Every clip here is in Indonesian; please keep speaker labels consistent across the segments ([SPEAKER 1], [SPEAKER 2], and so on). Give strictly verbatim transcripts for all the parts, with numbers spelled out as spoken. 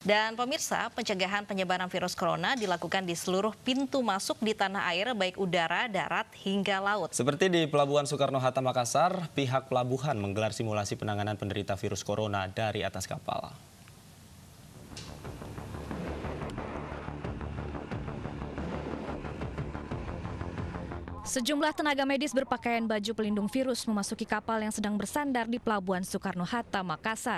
[SPEAKER 1] Dan pemirsa, pencegahan penyebaran virus corona dilakukan di seluruh pintu masuk di tanah air, baik udara, darat, hingga laut.
[SPEAKER 2] Seperti di Pelabuhan Soekarno-Hatta, Makassar, pihak pelabuhan menggelar simulasi penanganan penderita virus corona dari atas kapal.
[SPEAKER 3] Sejumlah tenaga medis berpakaian baju pelindung virus memasuki kapal yang sedang bersandar di Pelabuhan Soekarno-Hatta, Makassar.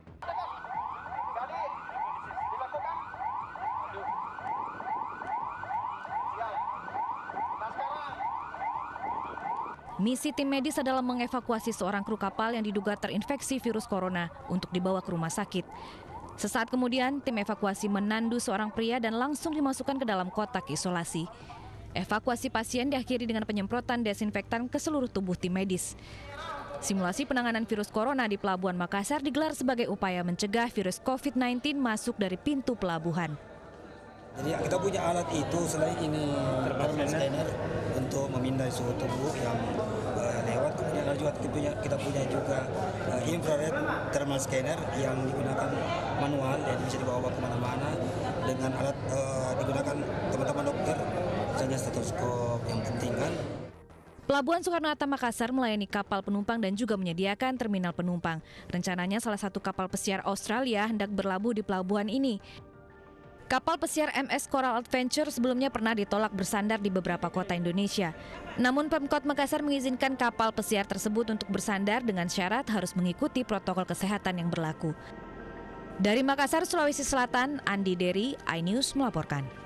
[SPEAKER 3] Misi tim medis adalah mengevakuasi seorang kru kapal yang diduga terinfeksi virus corona untuk dibawa ke rumah sakit. Sesaat kemudian, tim evakuasi menandu seorang pria dan langsung dimasukkan ke dalam kotak isolasi. Evakuasi pasien diakhiri dengan penyemprotan desinfektan ke seluruh tubuh tim medis. Simulasi penanganan virus corona di Pelabuhan Makassar digelar sebagai upaya mencegah virus covid sembilan belas masuk dari pintu pelabuhan.
[SPEAKER 4] Jadi kita punya alat itu selain ini thermal scanner untuk memindai suhu tubuh yang uh, lewat, kemudian ada juga kita punya, kita punya juga uh, infrared thermal scanner yang digunakan manual, yang bisa dibawa kemana-mana dengan alat uh, digunakan teman-teman dokter, misalnya stetoskop yang penting kan.
[SPEAKER 3] Pelabuhan Soekarno-Hatta Makassar melayani kapal penumpang dan juga menyediakan terminal penumpang. Rencananya salah satu kapal pesiar Australia hendak berlabuh di pelabuhan ini. Kapal pesiar M S Coral Adventure sebelumnya pernah ditolak bersandar di beberapa kota Indonesia. Namun Pemkot Makassar mengizinkan kapal pesiar tersebut untuk bersandar dengan syarat harus mengikuti protokol kesehatan yang berlaku. Dari Makassar, Sulawesi Selatan, Andi Dery, iNews melaporkan.